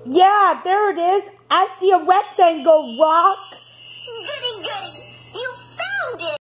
Yeah, there it is. I see a rectangle rock.